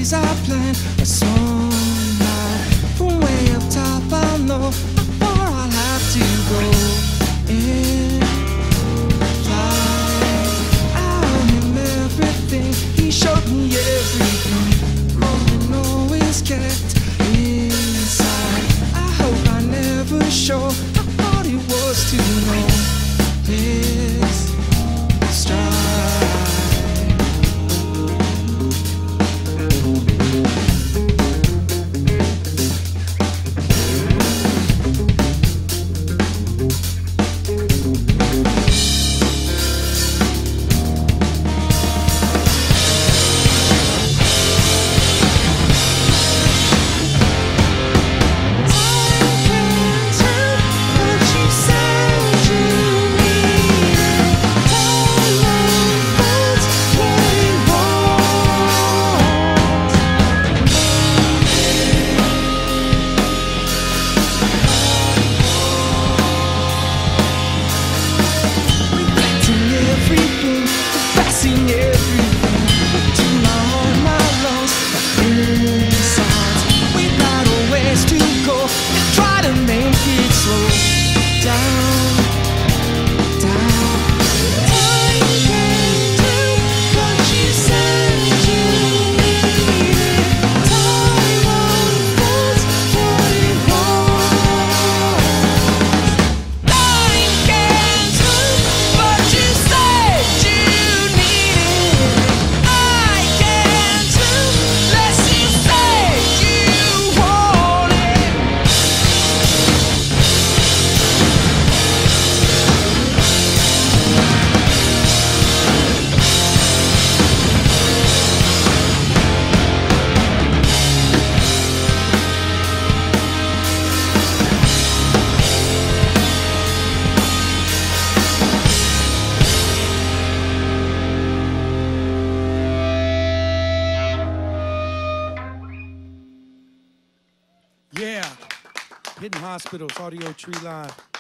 days I plan a song now. From way up top I'll know how far I'll have to go. In flight, I'll him everything. He showed me everything. Rolling always kept inside. I hope I never show how hard it was to know his stride. Yeah. Hidden Hospitals, Audiotree Live.